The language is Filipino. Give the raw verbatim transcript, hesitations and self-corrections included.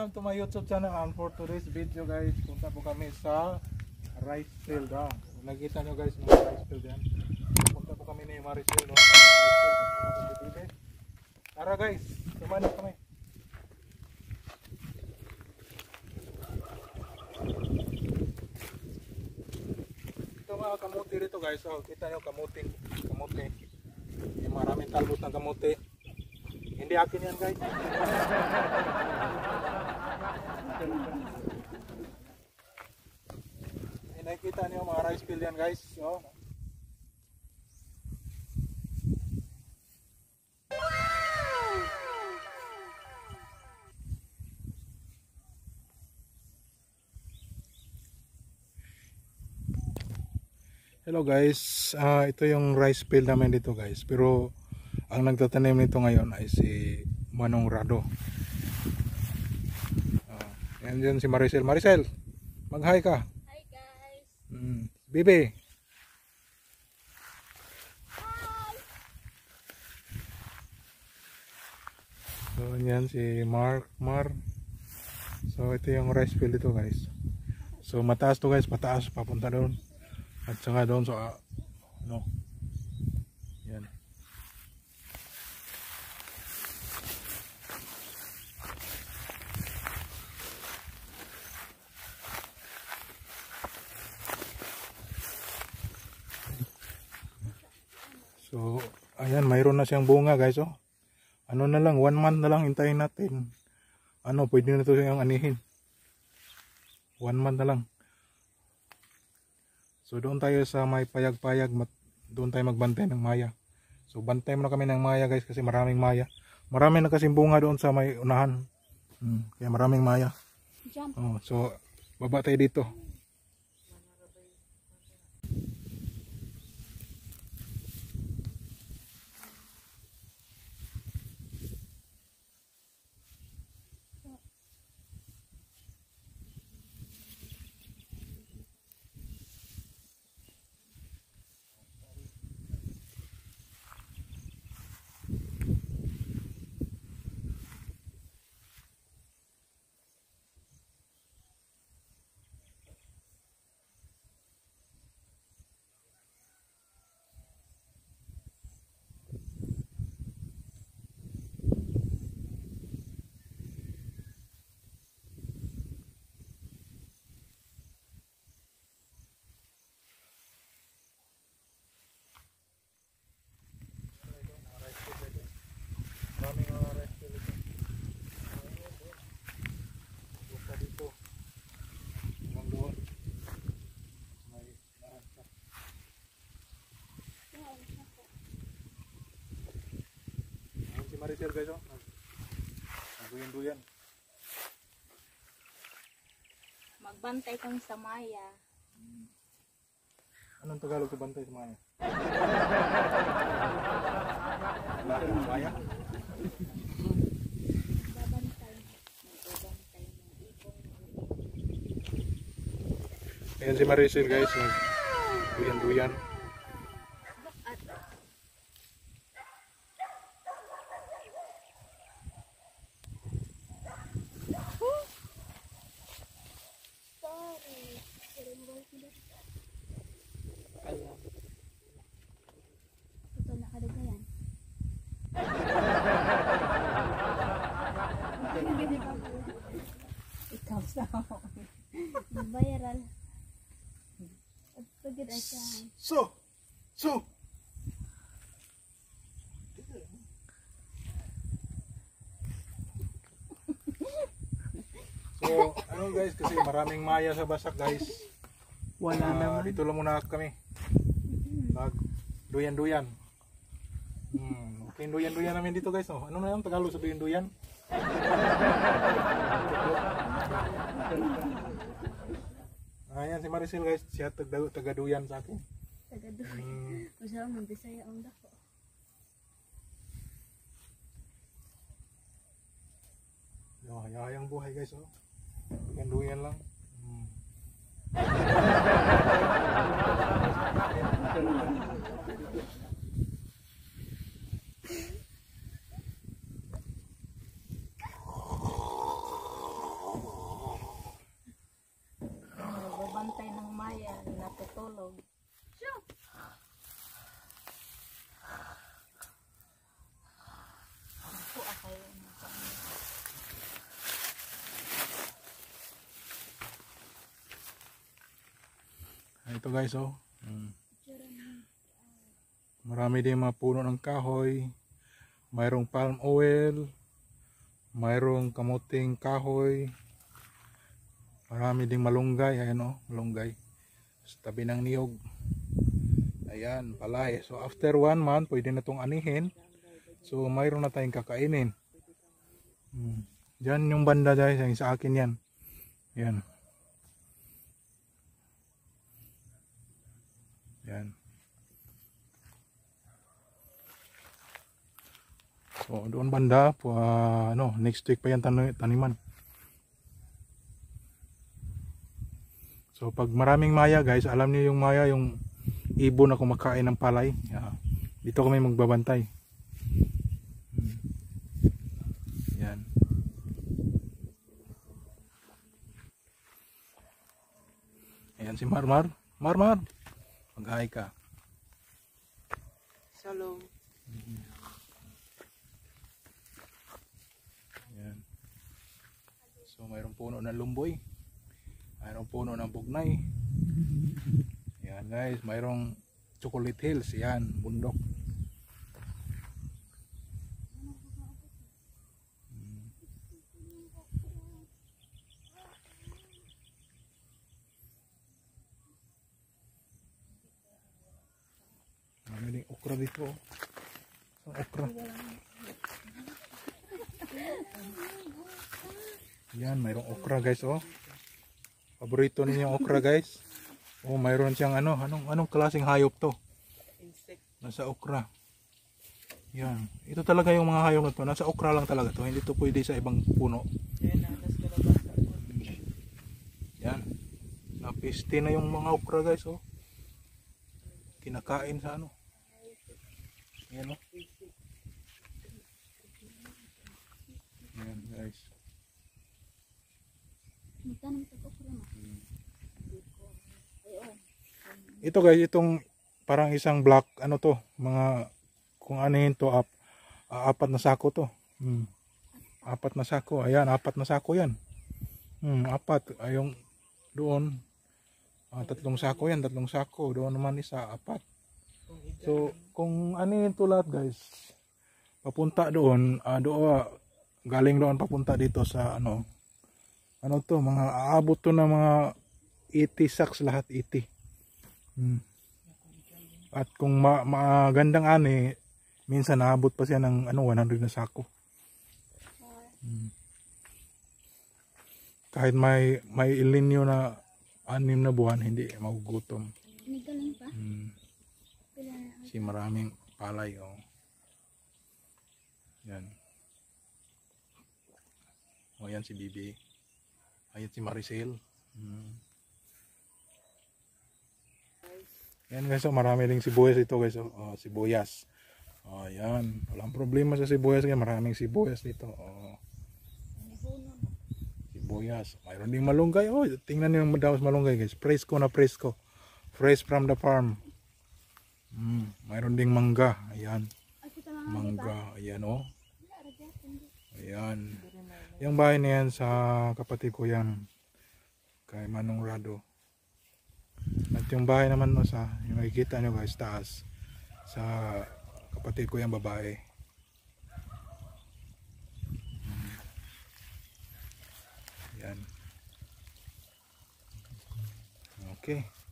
welcome to my YouTube channel. And for today's video guys, punta po kami sa rice field. Ah. Nakita nyo guys, mga rice field yan. Punta po kami ni Maricel. No? Tara guys, sumano kami. Ito mga kamuti rito guys. Oh, kita nyo kamuti. Kamuti. Yung maraming talbos ng kamuti. Hindi akin yan guys. Eh, nakikita niyo mga rice field yan guys. So, hello guys, uh, ito yung rice field namin dito guys. Pero ang nagtatanim nito ngayon ay si Manong Rado. Uh, yan dyan si Maricel. Maricel, mag-hi ka. Hi guys. Mm. Bibi. Hi. So yan si Mark, Mar. So ito yung rice field dito guys. So mataas to guys, pataas papunta doon. At saka doon sa uh, no. Yan. So, ayan, mayroon na siyang bunga guys, oh. Ano na lang, one month na lang hintayin natin. Ano, pwede na ito siyang anihin. One month na lang. So, doon tayo sa may payag-payag, doon tayo magbantay ng maya. So, bantay mo na kami ng maya guys kasi maraming maya. Marami na kasing bunga doon sa may unahan. Hmm, kaya maraming maya. Oh, so, baba tayo dito. Maraming mga rice field ito. Buka dito. Hanggang doon. May lahat ka. Ayan si Maricel guys, oh. Nagduyan-duyan. Magbantay kami sa maya. Anong Tagalog sa bantay sa maya? Maya? Babantay. Magbabantay ng ibon. Ayan si Maricel guys, duyan-duyan. At sorry. Ito nakadagayan. Ikaw sa viral. At pagod ay siya. So! So! So, ano guys, kasi maraming maya sa basak guys. Wala Uh, naman. dito lang muna kami. Mag duyan-duyan. Hmm, okay, duyan-duyan namin dito guys. Oh. Ano na yung Tagalog sa duyan-duyan? Ayan si Maricel guys, siya taga-duyan sa akin. Tagadoy. Hmm. Masarap ng Bisaya ang dako. Oh, hayang buhay guys, oh. Duyan-duyan lang. Hmm. natutulog. Sure. Ako akay Ito guys, oh. Hmm. Marami din mga puno ng kahoy. Mayroong palm oil. Mayroong kamuting kahoy. Marami ding malunggay. Ayan, oh, malunggay. Sa tabi ng niyog. Ayan, palay. So after one month, pwede na itong anihin. So mayroon na tayong kakainin. Hmm. Diyan yung banda guys, yung sa akin yan. Ayan. Yan. So doon banda po, uh, ano, next week pa yan tan taniman. So pag maraming maya guys, alam niyo yung maya, yung ibon na kumakain ng palay. Yeah. Dito kami magbabantay. Yan. Ayan si Marmar. Marmar. Mag-hi ka. Shalom. Ayan. So mayroong puno ng lumboy. Mayroong puno ng bugnay. Ayan guys, mayroong chocolate hills. Ayan, bundok. May okra dito. Ang okra. Yan, mayroong okra guys, oh. Paborito ninyo yung okra guys. Oh, mayroon siyang ano, anong anong klaseng hayop to? Insect. Nasa okra. Yan. Ito talaga yung mga hayop na to. Nasa okra lang talaga to. Hindi to pwede sa ibang puno. Yan, nakas kalabasa. Yan. Napiste na yung mga okra guys, oh. Kinakain sa ano. Yan, oh. Yan guys. Magtanong ito ko na. Ito guys, itong parang isang block, ano to, mga kung ano yun to, ap, uh, apat na sako to. Hmm. Apat na sako, ayan, apat na sako yan. Hmm, apat, ayong doon, uh, tatlong sako yan, tatlong sako, doon naman isa, apat. So, kung ano yun to lahat guys, papunta doon, uh, doon, galing doon papunta dito sa ano, ano to, mga aabot to na mga eighty sacks lahat, eighty. Hmm. At kung ma magandang ani, minsan naabot pa siya ng ano one hundred na sako. Hmm. Kahit may may El Nino na anim na buwan, hindi magugutom. Nagaling pa? Hmm. Si maraming palay, oh. Yan. O yan si Bibi. Ayan si Maricel. Hmm. Yan guys, oh, marami ding sibuyas ito guys, oh, oh, sibuyas. Oh, yan. Walang problema sa sibuyas, kaya maraming sibuyas dito. Oh. Sibuyas. Mayroon ding malunggay. Oh, tingnan niyo yung daos malunggay guys. Presko na presko. Fresh from the farm. Mm, mayroon ding mangga. Ayan. Mangga. Ayan, oh. Ayan. Yung bahay na yan sa kapatid ko yan. Kay Manong Rado. At yung bahay naman no, sa yung nakikita nyo guys taas sa kapatid ko yung babae. Yan. Okay.